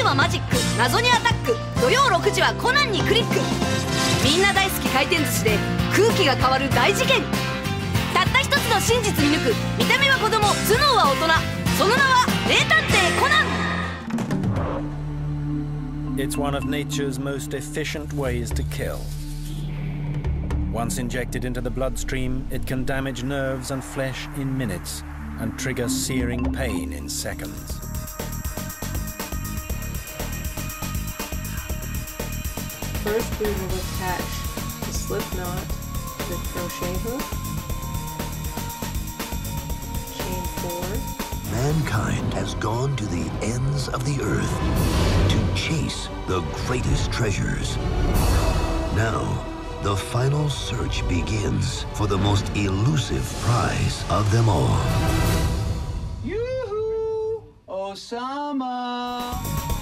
はマジック、謎にアタック。土曜6時はコナンにクリック。みんな大好き回転寿司で空気が変わる大事件。たった一つの真実見抜く。見た目は子供、頭脳は大人。その名は名探偵コナン。 It's one of nature's most efficient ways to kill. Once injected into the bloodstream, it can damage nerves and flesh in minutes and trigger searing pain in seconds. First, we will attach the slip knot to the crochet hook. Chain 4. Mankind has gone to the ends of the earth to chase the greatest treasures. Now, the final search begins for the most elusive prize of them all. Yoo-hoo! Osama!